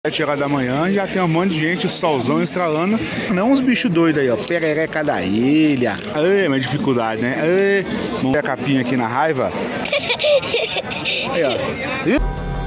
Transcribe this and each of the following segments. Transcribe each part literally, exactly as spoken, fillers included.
sete horas da manhã, já tem um monte de gente, o solzão estralando. Não uns bichos doidos aí, ó. Perereca da ilha. Ai, mas dificuldade, né? Ai, vamos ver a capinha aqui na raiva. Aí, ó.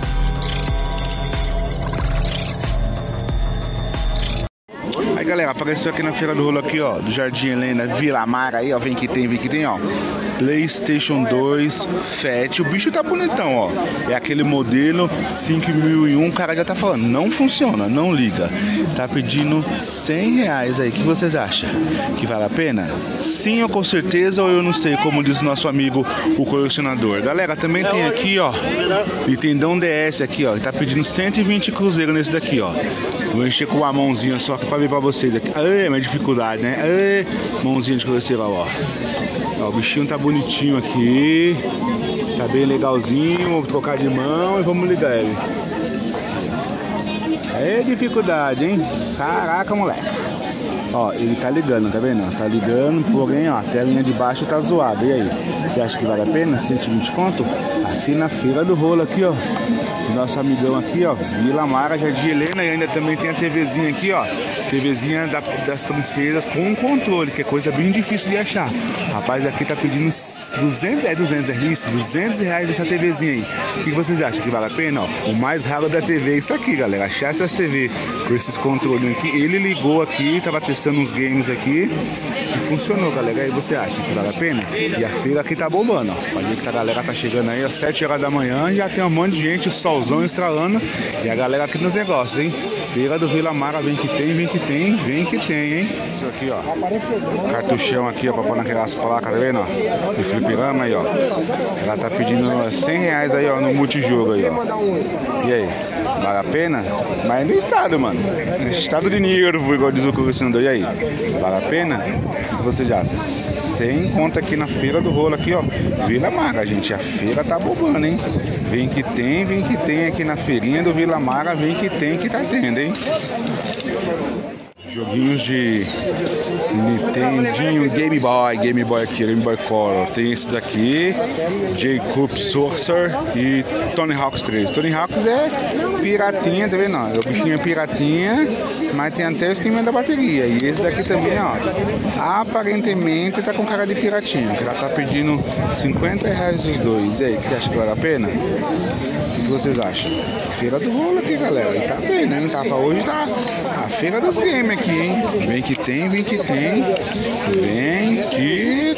Aí, galera, apareceu aqui na Feira do Rolo aqui, ó, do Jardim Helena, Vila Mara aí, ó. Vem que tem, vem que tem, ó. PlayStation dois Fat, o bicho tá bonitão, ó. É aquele modelo cinco mil e um, o cara já tá falando, não funciona, não liga. Tá pedindo cem reais aí, o que vocês acham? Que vale a pena? Sim ou com certeza, ou eu não sei, como diz o nosso amigo, o colecionador. Galera, também tem aqui, ó, Nintendão D S aqui, ó, tá pedindo cento e vinte cruzeiro nesse daqui, ó. Vou encher com uma mãozinha só aqui pra ver pra vocês aqui. Ai, mas dificuldade, né? Ai, mãozinha de cruzeiro, ó. Ó, o bichinho tá bonitinho aqui, tá bem legalzinho. Vamos trocar de mão e vamos ligar ele. É dificuldade, hein? Caraca, moleque. Ó, ele tá ligando, tá vendo? Tá ligando, porém, ó, a telinha de baixo tá zoada. E aí? Você acha que vale a pena? cento e vinte conto? Aqui na Feira do Rolo aqui, ó. Nosso amigão aqui, ó, Vila Mara, Jardim Helena. E ainda também tem a TVzinha aqui, ó. TVzinha da, das princesas com controle, que é coisa bem difícil de achar. Rapaz, aqui tá pedindo duzentos, é duzentos, é isso? duzentos reais essa TVzinha aí. O que vocês acham que vale a pena? Ó, o mais raro da T V é isso aqui, galera. Achar essas T V com esses controles aqui. Ele ligou aqui, tava testando uns games aqui e funcionou, galera. Aí você acha que vale a pena? E a feira aqui tá bombando, ó. Pode ver que a galera tá chegando aí às sete horas da manhã, já tem um monte de gente, o solzão estralando. E a galera aqui nos negócios, hein? Feira do Vila Mara, vem que tem, vem que tem, vem que tem, hein? Isso aqui, ó. Cartuchão aqui, ó, pra pôr naquelas placas, tá vendo, ó? De fliperama aí, ó. Ela tá pedindo cem reais aí, ó, no multijogo aí, ó. E aí? Vale a pena? Mas no estado, mano. No estado de nervo, igual diz o colecionador. E aí? Vale a pena? O que você já cem conta aqui na Feira do Rolo aqui, ó. Vila Mara, gente. A feira tá bombando, hein? Vem que tem, vem que tem aqui na feirinha do Vila Mara. Vem que tem, que tá tendo, hein? Joguinhos de Nintendinho, Game Boy, Game Boy aqui, Game Boy Color. Tem esse daqui, Jacob Sorcerer e Tony Hawk's três. Tony Hawk's é piratinha, tá vendo? O bichinho é piratinha, mas tem até o esquema da bateria. E esse daqui também, ó, aparentemente tá com cara de piratinha, que ela tá pedindo cinquenta reais os dois. E aí, você acha que vale a pena? O que vocês acham? Feira do Rolo aqui, galera. E tá tendo, hein? Tá pra hoje, tá a feira dos games aqui, hein? Vem que tem, vem que tem. Vem que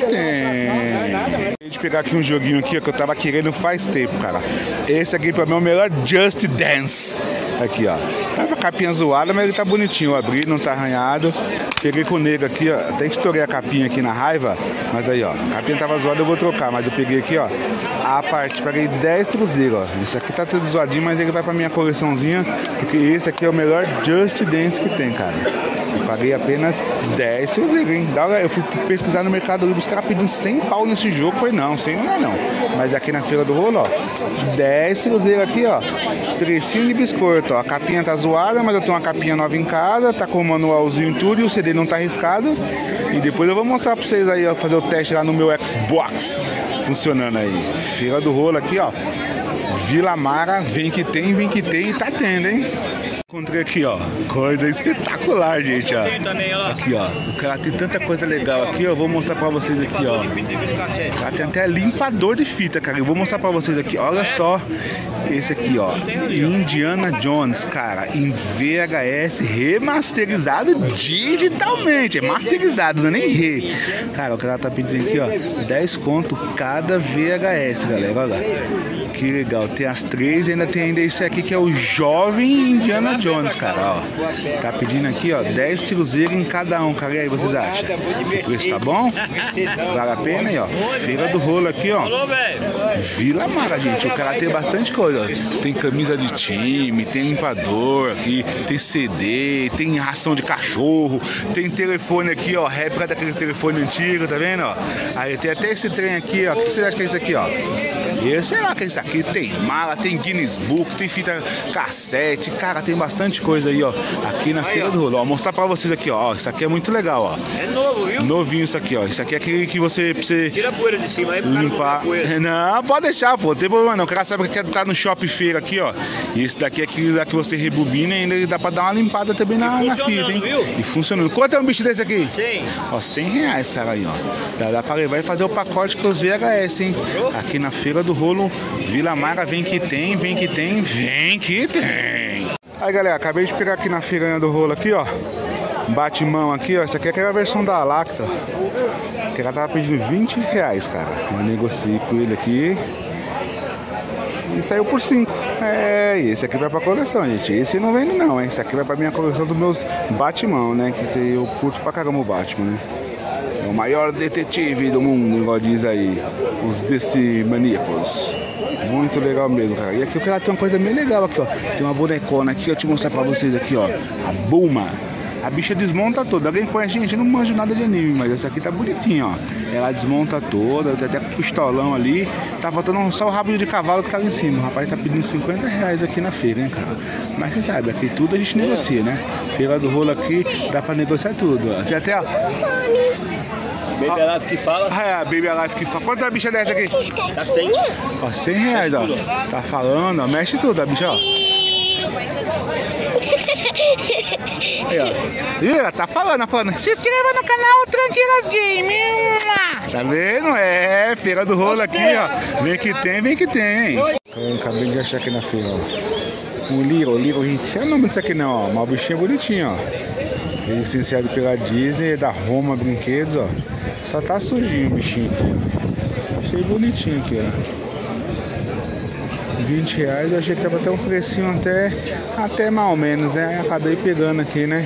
tem. Deixa eu pegar aqui um joguinho aqui, ó, que eu tava querendo faz tempo, cara. Esse aqui pra mim é o melhor Just Dance. Aqui, ó. Tá com a capinha zoada, mas ele tá bonitinho. Eu abri, não tá arranhado. Peguei com o nego aqui, ó. Até estourei a capinha aqui na raiva. Mas aí, ó. A capinha tava zoada, eu vou trocar. Mas eu peguei aqui, ó. A parte, paguei dez cruzeiros, ó. Isso aqui tá tudo zoadinho, mas ele vai pra minha coleçãozinha. Porque esse aqui é o melhor Just Dance que tem, cara. Eu paguei apenas dez cruzeiros, hein? Eu fui pesquisar no Mercado Livre, os caras pedindo cem pau nesse jogo. Foi não, cem não é não. Mas aqui na Feira do Rolo, ó. dez cruzeiros aqui, ó. Trecinho de biscoito, ó. A capinha tá zoada, mas eu tenho uma capinha nova em casa. Tá com o manualzinho e tudo, e o C D não tá arriscado. E depois eu vou mostrar pra vocês aí, ó, fazer o teste lá no meu Xbox. Funcionando aí. Feira do Rolo aqui, ó. Vila Mara, vem que tem, vem que tem e tá tendo, hein? Encontrei aqui, ó, coisa espetacular, gente, ó. Aqui, ó, o cara tem tanta coisa legal aqui, ó. Eu vou mostrar pra vocês aqui, ó. O cara tem até limpador de fita, cara. Eu vou mostrar pra vocês aqui, olha só. Esse aqui, ó, Indiana Jones, cara, em V H S remasterizado digitalmente. É masterizado, não é nem re. Cara, o cara tá pedindo aqui, ó, dez conto cada V H S, galera, olha lá. Que legal, tem as três, ainda tem ainda esse aqui que é o jovem Indiana Jones, cara, ó. Tá pedindo aqui, ó, dez cruzeiros em cada um, cara. E aí, vocês acham? O preço tá bom? Vale a pena aí, ó. Feira do Rolo aqui, ó. Vila Mara, gente. O cara tem bastante coisa. Tem camisa de time, tem limpador aqui, tem C D, tem ração de cachorro, tem telefone aqui, ó. Réplica daqueles telefones antigos, tá vendo, ó? Aí tem até esse trem aqui, ó. O que você acha que é isso aqui, ó? Eu sei lá que é isso aqui. Tem mala, tem Guinness Book, tem fita cassete. Cara, tem bastante coisa aí, ó. Aqui na Feira do Rolo. Ó, vou mostrar pra vocês aqui, ó. Isso aqui é muito legal, ó. É novo, viu? Novinho isso aqui, ó. Isso aqui é aquele que você precisa... Tira a poeira de cima aí pro limpar. Não, pode deixar, pô. Não tem problema não. O cara sabe que tá no shopping feira aqui, ó. E esse daqui é aquele que você rebobina e ainda dá pra dar uma limpada também na, na fita, hein? Viu? E funcionando. Quanto é um bicho desse aqui? cem. Ó, cem reais, cara, aí, ó. Dá, dá pra levar e fazer o pacote com os V H S, hein? Aqui na Feira do Rolo, Vila Mara, vem que tem, vem que tem, vem que tem. Aí, galera, acabei de pegar aqui na Feira do Rolo aqui, ó. Batimão aqui, ó. Essa aqui é aquela versão da Alaxa. Que ela tava pedindo vinte reais, cara. Eu negociei com ele aqui. E saiu por cinco. É, esse aqui vai pra coleção, gente. Esse não vende não, hein? Esse aqui vai pra minha coleção dos meus Batimão, né? Que esse eu curto pra caramba o Batman, né? É o maior detetive do mundo, igual diz aí. Os D C maníacos. Muito legal mesmo, cara. E aqui o cara tem uma coisa bem legal aqui, ó. Tem uma bonecona aqui, eu te mostrar pra vocês aqui, ó. A Bulma. A bicha desmonta toda. Alguém conhece a gente? Não manjo nada de anime, mas essa aqui tá bonitinha, ó. Ela desmonta toda, tem até com o pistolão ali. Tá faltando só o rabo de cavalo que tá ali em cima. O rapaz tá pedindo cinquenta reais aqui na feira, hein, cara. Mas você sabe, aqui tudo a gente negocia, né? Feira do Rolo aqui, dá pra negociar tudo, ó. Tem até, ó. Baby Alive que fala. Ah, é, a Baby Alive que fala. Quanto é a bicha dessa aqui? Tá cem. Ó, cem reais, ó. Tá falando, ó. Mexe tudo, a bicha, ó. Aí, ó. Ih, ela tá falando, tá falando. Se inscreva no canal Tranquilas Game. Tá vendo? É, Feira do Rolo aqui, ó. Vem que tem, vem que tem. Eu acabei de achar aqui na feira, ó. O Little, Little Hit. É o nome disso aqui não, ó. Uma bichinha bonitinha, ó. Ele licenciado pela Disney, da Roma Brinquedos, ó. Só tá sujinho o bichinho aqui, ó. Achei bonitinho aqui, ó. vinte reais, eu achei que tava até um precinho até, até mal menos, né? Acabei pegando aqui, né?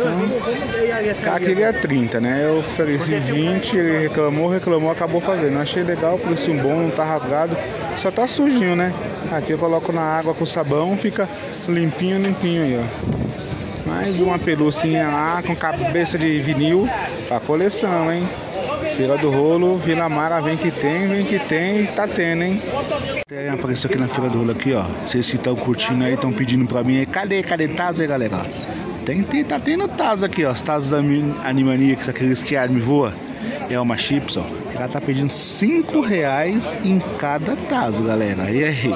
Então, cá queria trinta, né? Eu ofereci vinte, ele reclamou, reclamou, acabou fazendo. Achei legal, preço bom, não tá rasgado, só tá sujinho, né? Aqui eu coloco na água com sabão, fica limpinho, limpinho aí, ó. Mais uma pelucinha lá com cabeça de vinil pra coleção, hein? Feira do Rolo, Vila Mara, vem que tem, vem que tem, tá tendo, hein? Tem, apareceu aqui na Feira do Rolo aqui, ó. Vocês que estão curtindo aí, estão pedindo pra mim aí. Cadê, cadê Tazo aí, galera? Tem, tem, tá tendo Tazo aqui, ó. Os Tazos da Animaniacs, aqueles que a arma voa. É uma chips, ó. Ela tá pedindo cinco reais em cada Tazo, galera. E aí?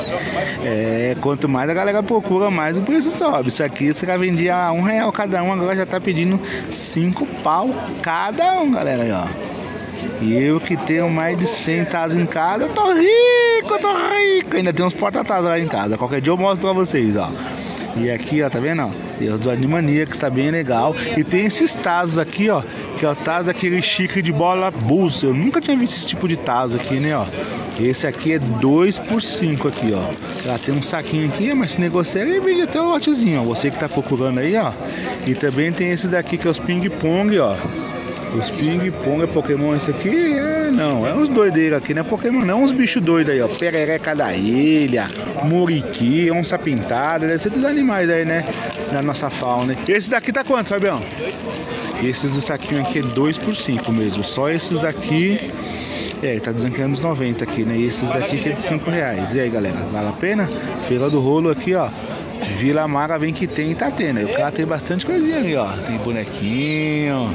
É, quanto mais a galera procura, mais o preço sobe. Isso aqui você já vendia a um real cada um, agora já tá pedindo cinco pau cada um, galera. Aí, ó. E eu que tenho mais de cem Tazos em casa, eu tô rico, eu tô rico. Ainda tem uns porta-tazos lá em casa. Qualquer dia eu mostro pra vocês, ó. E aqui, ó, tá vendo, ó? Tem os do Animaniacs, tá bem legal. E tem esses Tazos aqui, ó. Que é o Tazo aquele chique de bola Bulls. Eu nunca tinha visto esse tipo de Tazo aqui, né, ó. Esse aqui é dois por cinco aqui, ó. Já tem um saquinho aqui, mas se negociar ele vende até o lotezinho, ó. Você que tá procurando aí, ó. E também tem esse daqui que é os ping-pong, ó. Os ping-pong é Pokémon, esse aqui é, não, é uns doideiros aqui, não é Pokémon não, uns bichos doidos aí, ó. Perereca da ilha, muriqui, onça pintada, deve ser dos animais aí, né, da nossa fauna. Esse daqui tá quanto, Fabião? Esses do saquinho aqui é dois por cinco mesmo, só esses daqui, é, tá dizendo que é anos noventa aqui, né, e esses daqui que é de cinco reais. E aí, galera, vale a pena? Feira do Rolo aqui, ó. Vila Mara, vem que tem, tá tendo. Aí o cara tem bastante coisinha ali, ó. Tem bonequinho,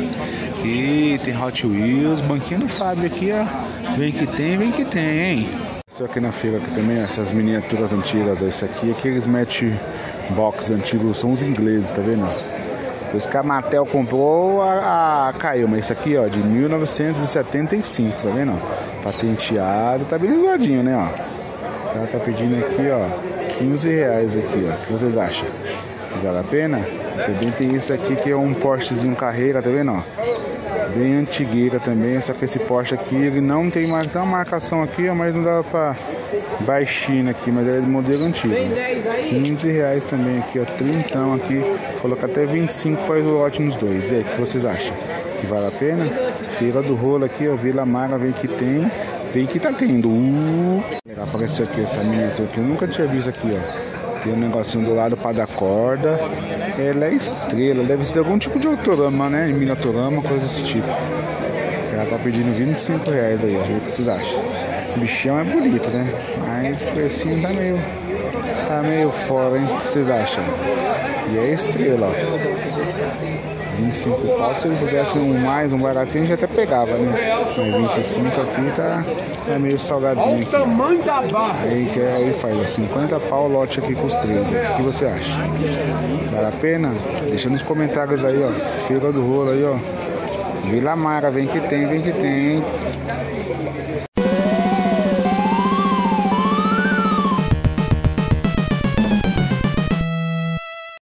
aqui, tem Hot Wheels, banquinho do Fábio aqui, ó. Vem que tem, vem que tem, hein? Isso aqui na feira aqui também, essas miniaturas antigas, ó. Isso aqui, aqueles matchbox antigos, são os ingleses, tá vendo? Os que a Mattel comprou, a, a caiu, mas isso aqui, ó, de mil novecentos e setenta e cinco, tá vendo? Patenteado, tá bem ligadinho, né, ó. Ela tá pedindo aqui, ó, quinze reais aqui, ó. O que vocês acham? Vale a pena? Também tem isso aqui que é um Porschezinho Carreira, tá vendo, ó? Bem antigueira também, só que esse Porsche aqui, ele não tem mais, tem uma marcação aqui, ó, mas não dá pra baixinha aqui, mas é de modelo antigo. quinze reais também aqui, ó, trintão aqui, coloca até vinte e cinco, faz o lote nos dois. E aí, o que vocês acham? Que vale a pena? Feira do Rolo aqui, ó, Vila Mara, vem que tem. Vem que tá tendo. Uh. Apareceu aqui essa miniatura que eu nunca tinha visto aqui, ó. Tem um negocinho do lado para dar corda. Ela é estrela, deve ser algum tipo de autorama, né? Miniaturama, coisa desse tipo. Ela tá pedindo vinte e cinco reais aí, ó. O que vocês acham? O bichão é bonito, né? Mas o precinho tá meio, tá meio fora, hein? O que vocês acham? E é estrela, ó. vinte e cinco pau, se ele fizesse um mais, um baratinho, já até pegava, né? Mas vinte e cinco aqui tá, tá meio salgadinho. Olha o tamanho da barra! Aí, que aí faz cinquenta pau o lote aqui com os três. O que você acha? Vale a pena? Deixa nos comentários aí, ó. Feira do Rolo aí, ó. Vila Mara, vem que tem, vem que tem, hein?